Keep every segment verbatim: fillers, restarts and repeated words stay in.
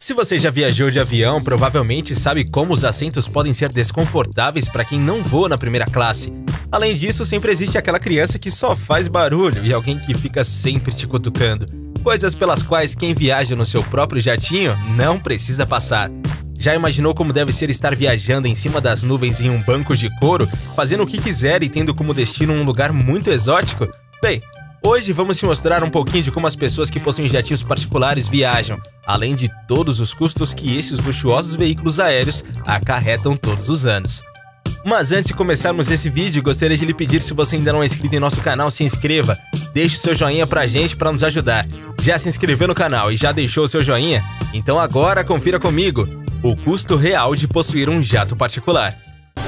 Se você já viajou de avião, provavelmente sabe como os assentos podem ser desconfortáveis para quem não voa na primeira classe. Além disso, sempre existe aquela criança que só faz barulho e alguém que fica sempre te cutucando. Coisas pelas quais quem viaja no seu próprio jatinho não precisa passar. Já imaginou como deve ser estar viajando em cima das nuvens em um banco de couro, fazendo o que quiser e tendo como destino um lugar muito exótico? Bem, hoje vamos te mostrar um pouquinho de como as pessoas que possuem jatinhos particulares viajam, além de todos os custos que esses luxuosos veículos aéreos acarretam todos os anos. Mas antes de começarmos esse vídeo, gostaria de lhe pedir, se você ainda não é inscrito em nosso canal, se inscreva, deixe o seu joinha pra gente para nos ajudar. Já se inscreveu no canal e já deixou o seu joinha? Então agora confira comigo o custo real de possuir um jato particular.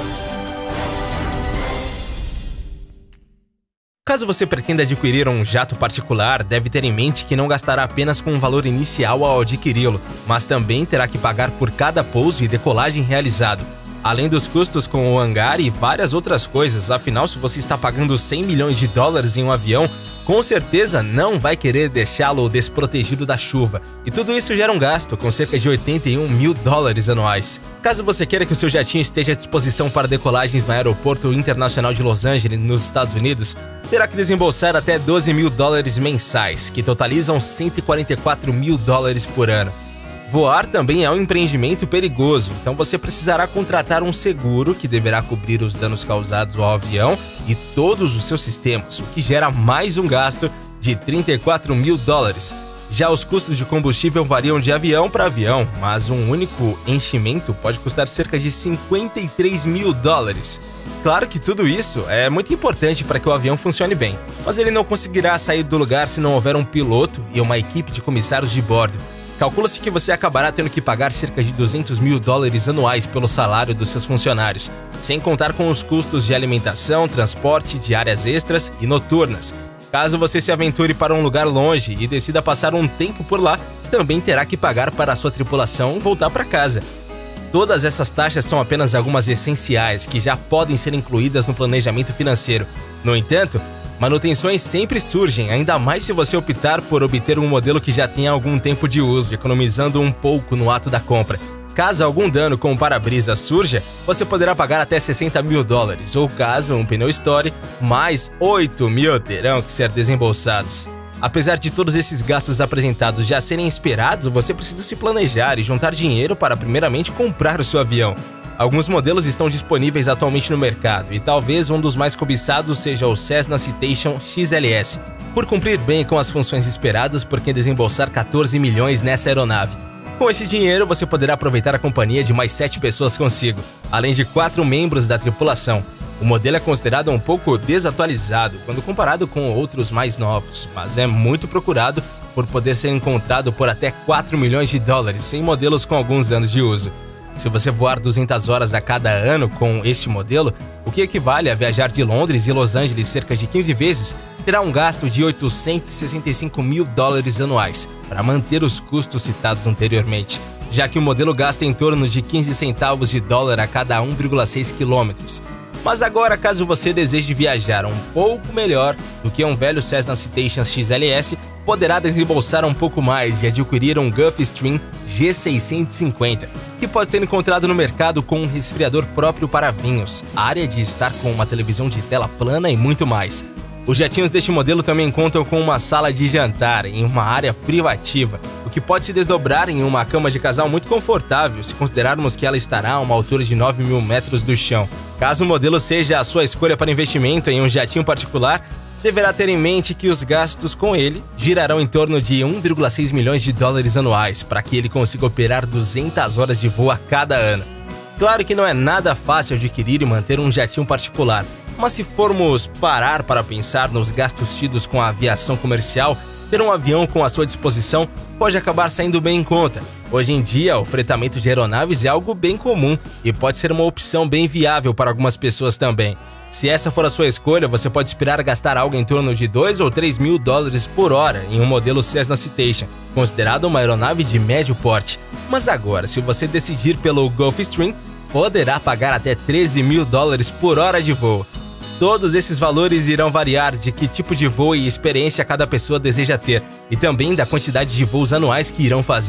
Caso você pretenda adquirir um jato particular, deve ter em mente que não gastará apenas com um valor inicial ao adquiri-lo, mas também terá que pagar por cada pouso e decolagem realizado, além dos custos com o hangar e várias outras coisas. Afinal, se você está pagando cem milhões de dólares em um avião, com certeza não vai querer deixá-lo desprotegido da chuva. E tudo isso gera um gasto, com cerca de oitenta e um mil dólares anuais. Caso você queira que o seu jatinho esteja à disposição para decolagens no Aeroporto Internacional de Los Angeles, nos Estados Unidos, terá que desembolsar até doze mil dólares mensais, que totalizam cento e quarenta e quatro mil dólares por ano. Voar também é um empreendimento perigoso, então você precisará contratar um seguro que deverá cobrir os danos causados ao avião e todos os seus sistemas, o que gera mais um gasto de trinta e quatro mil dólares. Já os custos de combustível variam de avião para avião, mas um único enchimento pode custar cerca de cinquenta e três mil dólares. Claro que tudo isso é muito importante para que o avião funcione bem, mas ele não conseguirá sair do lugar se não houver um piloto e uma equipe de comissários de bordo. Calcula-se que você acabará tendo que pagar cerca de duzentos mil dólares anuais pelo salário dos seus funcionários, sem contar com os custos de alimentação, transporte, diárias extras e noturnas. Caso você se aventure para um lugar longe e decida passar um tempo por lá, também terá que pagar para a sua tripulação voltar para casa. Todas essas taxas são apenas algumas essenciais que já podem ser incluídas no planejamento financeiro. No entanto, manutenções sempre surgem, ainda mais se você optar por obter um modelo que já tenha algum tempo de uso, economizando um pouco no ato da compra. Caso algum dano com o para-brisa surja, você poderá pagar até sessenta mil dólares, ou caso um pneu estoure, mais oito mil terão que ser desembolsados. Apesar de todos esses gastos apresentados já serem esperados, você precisa se planejar e juntar dinheiro para primeiramente comprar o seu avião. Alguns modelos estão disponíveis atualmente no mercado, e talvez um dos mais cobiçados seja o Cessna Citation X L S, por cumprir bem com as funções esperadas por quem desembolsar quatorze milhões nessa aeronave. Com esse dinheiro, você poderá aproveitar a companhia de mais sete pessoas consigo, além de quatro membros da tripulação. O modelo é considerado um pouco desatualizado quando comparado com outros mais novos, mas é muito procurado por poder ser encontrado por até quatro milhões de dólares em modelos com alguns anos de uso. Se você voar duzentas horas a cada ano com este modelo, o que equivale a viajar de Londres e Los Angeles cerca de quinze vezes, terá um gasto de oitocentos e sessenta e cinco mil dólares anuais para manter os custos citados anteriormente, já que o modelo gasta em torno de quinze centavos de dólar a cada um vírgula seis quilômetros. Mas agora, caso você deseje viajar um pouco melhor do que um velho Cessna Citation X L S, poderá desembolsar um pouco mais e adquirir um Gulfstream G seiscentos e cinquenta, que pode ser encontrado no mercado com um resfriador próprio para vinhos, área de estar com uma televisão de tela plana e muito mais. Os jatinhos deste modelo também contam com uma sala de jantar em uma área privativa, o que pode se desdobrar em uma cama de casal muito confortável, se considerarmos que ela estará a uma altura de nove mil metros do chão. Caso o modelo seja a sua escolha para investimento em um jatinho particular, deverá ter em mente que os gastos com ele girarão em torno de um vírgula seis milhões de dólares anuais para que ele consiga operar duzentas horas de voo a cada ano. Claro que não é nada fácil adquirir e manter um jatinho particular, mas se formos parar para pensar nos gastos tidos com a aviação comercial, ter um avião com a sua disposição pode acabar saindo bem em conta. Hoje em dia, o fretamento de aeronaves é algo bem comum e pode ser uma opção bem viável para algumas pessoas também. Se essa for a sua escolha, você pode esperar gastar algo em torno de dois ou três mil dólares por hora em um modelo Cessna Citation, considerado uma aeronave de médio porte. Mas agora, se você decidir pelo Gulfstream, poderá pagar até treze mil dólares por hora de voo. Todos esses valores irão variar de que tipo de voo e experiência cada pessoa deseja ter, e também da quantidade de voos anuais que irão fazer.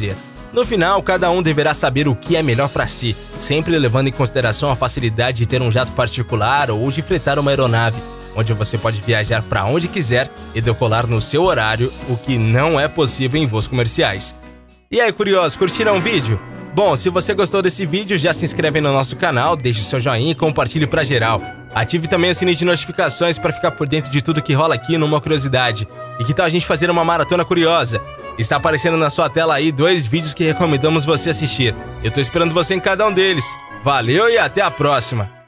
No final, cada um deverá saber o que é melhor para si, sempre levando em consideração a facilidade de ter um jato particular ou de fretar uma aeronave, onde você pode viajar para onde quiser e decolar no seu horário, o que não é possível em voos comerciais. E aí, curiosos, curtiram o vídeo? Bom, se você gostou desse vídeo, já se inscreve no nosso canal, deixe o seu joinha e compartilhe para geral. Ative também o sininho de notificações para ficar por dentro de tudo que rola aqui numa curiosidade. E que tal a gente fazer uma maratona curiosa? Está aparecendo na sua tela aí dois vídeos que recomendamos você assistir. Eu tô esperando você em cada um deles. Valeu e até a próxima!